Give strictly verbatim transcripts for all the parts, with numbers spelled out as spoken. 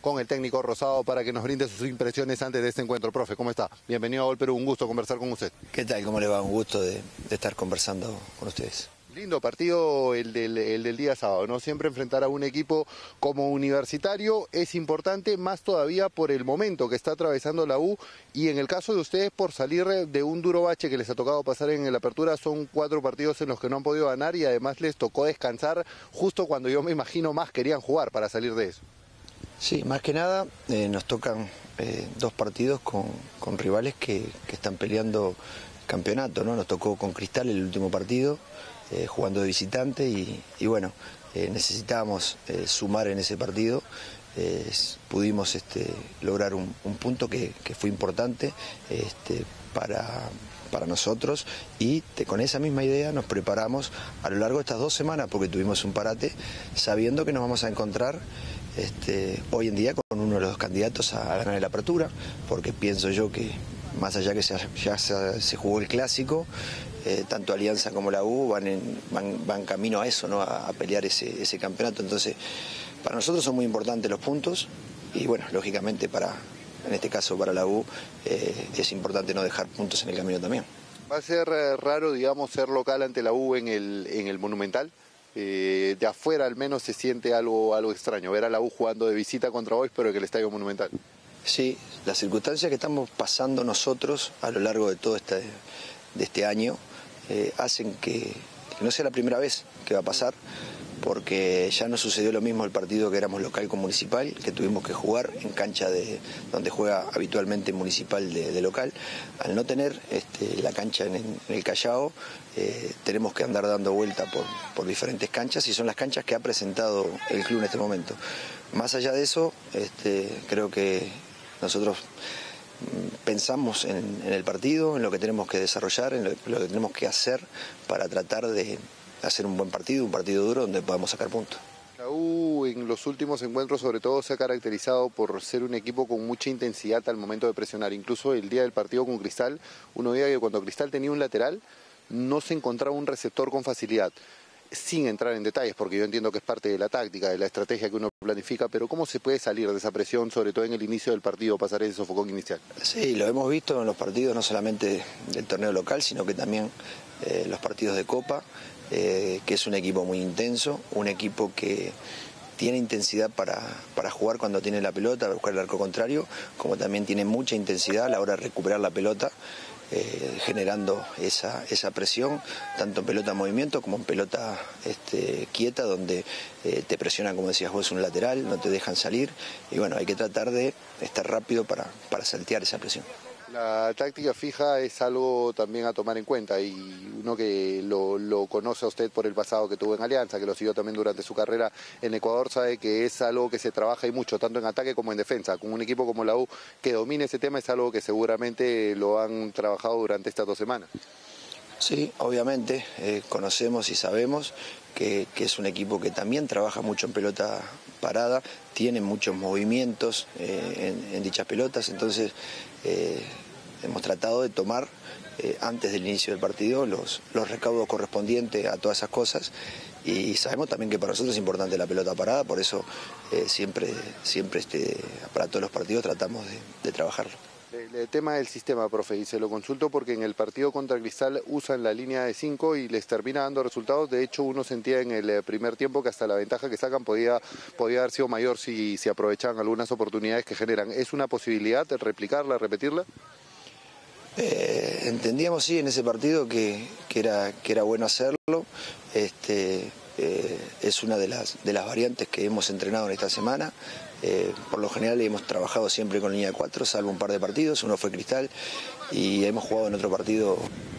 con el técnico Rosado para que nos brinde sus impresiones antes de este encuentro. Profe, ¿cómo está? Bienvenido a Gol Perú, un gusto conversar con usted. ¿Qué tal? ¿Cómo le va? Un gusto de, de estar conversando con ustedes. Lindo partido el del, el del día sábado, ¿no? Siempre enfrentar a un equipo como Universitario es importante, más todavía por el momento que está atravesando la U y en el caso de ustedes por salir de un duro bache que les ha tocado pasar en la apertura. Son cuatro partidos en los que no han podido ganar y además les tocó descansar justo cuando yo me imagino más querían jugar para salir de eso. Sí, más que nada eh, nos tocan eh, dos partidos con, con rivales que, que están peleando campeonato, ¿no? Nos tocó con Cristal el último partido, eh, jugando de visitante y, y bueno, eh, necesitábamos eh, sumar en ese partido. Eh, pudimos este, lograr un, un punto que, que fue importante este, para, para nosotros y te, con esa misma idea nos preparamos a lo largo de estas dos semanas porque tuvimos un parate sabiendo que nos vamos a encontrar este, hoy en día con uno de los candidatos a, a ganar la apertura, porque pienso yo que más allá que se, ya se, se jugó el clásico, eh, tanto Alianza como la U van, en, van, van camino a eso, ¿no? a, a pelear ese, ese campeonato. Entonces, para nosotros son muy importantes los puntos y bueno, lógicamente para, en este caso para la U, eh, es importante no dejar puntos en el camino también. ¿Va a ser eh, raro, digamos, ser local ante la U en el, en el Monumental? Eh, de afuera al menos se siente algo, algo extraño, ver a la U jugando de visita contra Boys, pero en el Estadio Monumental. Sí, las circunstancias que estamos pasando nosotros a lo largo de todo este, de este año eh, hacen que, que no sea la primera vez que va a pasar, porque ya no sucedió lo mismo el partido que éramos local con Municipal, que tuvimos que jugar en cancha de donde juega habitualmente Municipal de, de local. Al no tener este, la cancha en, en el Callao, eh, tenemos que andar dando vuelta por, por diferentes canchas y son las canchas que ha presentado el club en este momento. Más allá de eso, este, creo que nosotros pensamos en, en el partido, en lo que tenemos que desarrollar, en lo, lo que tenemos que hacer para tratar de hacer un buen partido, un partido duro donde podamos sacar puntos. La U en los últimos encuentros sobre todo se ha caracterizado por ser un equipo con mucha intensidad al momento de presionar. Incluso el día del partido con Cristal, uno veía que cuando Cristal tenía un lateral no se encontraba un receptor con facilidad. Sin entrar en detalles, porque yo entiendo que es parte de la táctica, de la estrategia que uno planifica, pero ¿cómo se puede salir de esa presión, sobre todo en el inicio del partido, pasar ese sofocón inicial? Sí, lo hemos visto en los partidos no solamente del torneo local, sino que también eh, los partidos de Copa, eh, que es un equipo muy intenso, un equipo que tiene intensidad para, para jugar cuando tiene la pelota, para buscar el arco contrario, como también tiene mucha intensidad a la hora de recuperar la pelota. Eh, generando esa, esa presión, tanto en pelota en movimiento como en pelota este, quieta, donde eh, te presionan, como decías vos, un lateral, no te dejan salir, y bueno, hay que tratar de estar rápido para, para saltear esa presión. La táctica fija es algo también a tomar en cuenta y uno que lo, lo conoce a usted por el pasado que tuvo en Alianza, que lo siguió también durante su carrera en Ecuador, sabe que es algo que se trabaja y mucho, tanto en ataque como en defensa. Con un equipo como la U que domine ese tema es algo que seguramente lo han trabajado durante estas dos semanas. Sí, obviamente, eh, conocemos y sabemos que, que es un equipo que también trabaja mucho en pelota parada, tiene muchos movimientos eh, en, en dichas pelotas, entonces eh, hemos tratado de tomar eh, antes del inicio del partido los, los recaudos correspondientes a todas esas cosas y sabemos también que para nosotros es importante la pelota parada, por eso eh, siempre, siempre este, para todos los partidos tratamos de, de trabajarlo. El tema del sistema, profe, y se lo consulto porque en el partido contra Cristal usan la línea de cinco y les termina dando resultados. De hecho, uno sentía en el primer tiempo que hasta la ventaja que sacan podía, podía haber sido mayor si, si aprovechaban algunas oportunidades que generan. ¿Es una posibilidad de replicarla, repetirla? Eh, entendíamos, sí, en ese partido que, que, era, que era bueno hacerlo. Este, eh, es una de las, de las variantes que hemos entrenado en esta semana. Eh, por lo general hemos trabajado siempre con línea de cuatro, salvo un par de partidos, uno fue Cristal y hemos jugado en otro partido.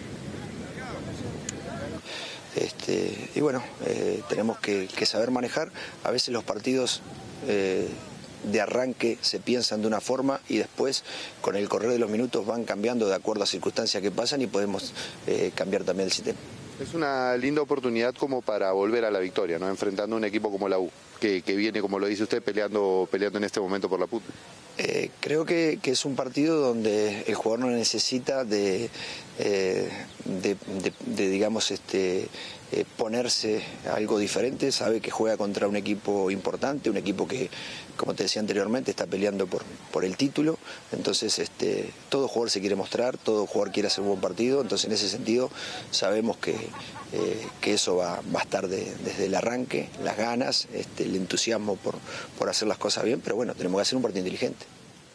Este, y bueno, eh, tenemos que, que saber manejar. A veces los partidos eh, de arranque se piensan de una forma y después con el correr de los minutos van cambiando de acuerdo a circunstancias que pasan y podemos eh, cambiar también el sistema. Es una linda oportunidad como para volver a la victoria, ¿no? Enfrentando a un equipo como la U, que, que viene, como lo dice usted, peleando, peleando en este momento por la punta. Eh, creo que, que es un partido donde el jugador no necesita de, eh, de, de, de digamos, este, eh, ponerse algo diferente, sabe que juega contra un equipo importante, un equipo que, como te decía anteriormente, está peleando por, por el título, entonces este, todo jugador se quiere mostrar, todo jugador quiere hacer un buen partido, entonces en ese sentido sabemos que, eh, que eso va, va a estar de, desde el arranque, las ganas, este, el entusiasmo por, por hacer las cosas bien, pero bueno, tenemos que hacer un partido inteligente.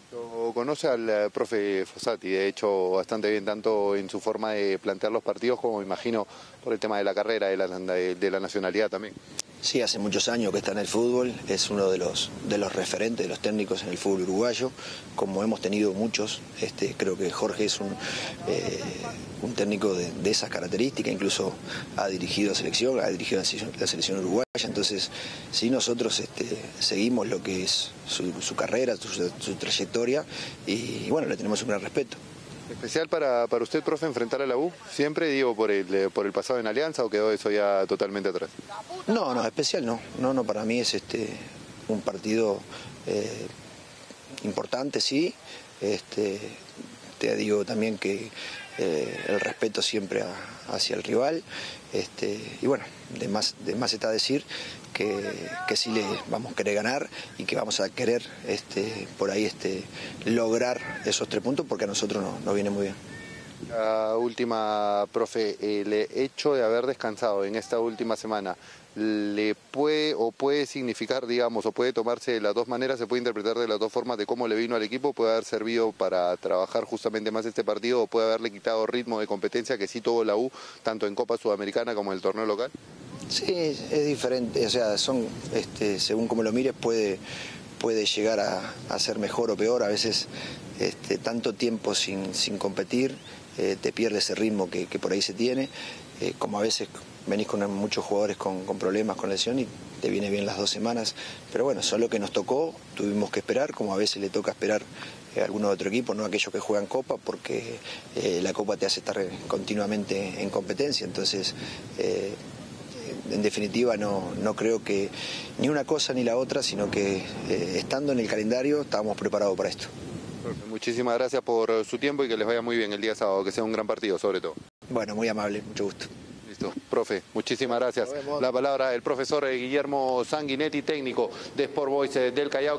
Lo conoce al eh, profe Fossati, de hecho bastante bien, tanto en su forma de plantear los partidos como imagino por el tema de la carrera, de la, de la nacionalidad también. Sí, hace muchos años que está en el fútbol, es uno de los, de los referentes, de los técnicos en el fútbol uruguayo, como hemos tenido muchos. Este, creo que Jorge es un, eh, un técnico de, de esas características, incluso ha dirigido a selección, ha dirigido a la selección uruguaya, entonces sí nosotros este, seguimos lo que es su, su carrera, su, su trayectoria y bueno, le tenemos un gran respeto. ¿Especial para, para usted, profe, enfrentar a la U? ¿Siempre, digo, por el, por el pasado en Alianza o quedó eso ya totalmente atrás? No, no, especial no. No, no, para mí es este un partido eh, importante, sí. Este, te digo también que eh, el respeto siempre a, hacia el rival. Este, y bueno, de más, de más está decir que, que sí le vamos a querer ganar y que vamos a querer este, por ahí este, lograr esos tres puntos porque a nosotros nos no viene muy bien. La última, profe, el hecho de haber descansado en esta última semana, ¿le puede o puede significar, digamos, o puede tomarse de las dos maneras, se puede interpretar de las dos formas de cómo le vino al equipo? ¿Puede haber servido para trabajar justamente más este partido o puede haberle quitado ritmo de competencia que sí tuvo la U, tanto en Copa Sudamericana como en el torneo local? Sí, es diferente, o sea, son, este, según como lo mires, puede, puede llegar a, a ser mejor o peor, a veces este, tanto tiempo sin, sin competir, eh, te pierde ese ritmo que, que por ahí se tiene, eh, como a veces venís con muchos jugadores con, con problemas, con lesión y te viene bien las dos semanas, pero bueno, solo que nos tocó, tuvimos que esperar, como a veces le toca esperar a alguno de otro equipo, no aquellos que juegan Copa, porque eh, la Copa te hace estar continuamente en competencia, entonces eh, en definitiva no, no creo que ni una cosa ni la otra, sino que eh, estando en el calendario estábamos preparados para esto. Muchísimas gracias por su tiempo y que les vaya muy bien el día sábado, que sea un gran partido sobre todo. Bueno, muy amable, mucho gusto. Listo, profe, muchísimas gracias. La palabra del profesor Guillermo Sanguinetti, técnico de Sport Boys del Callao.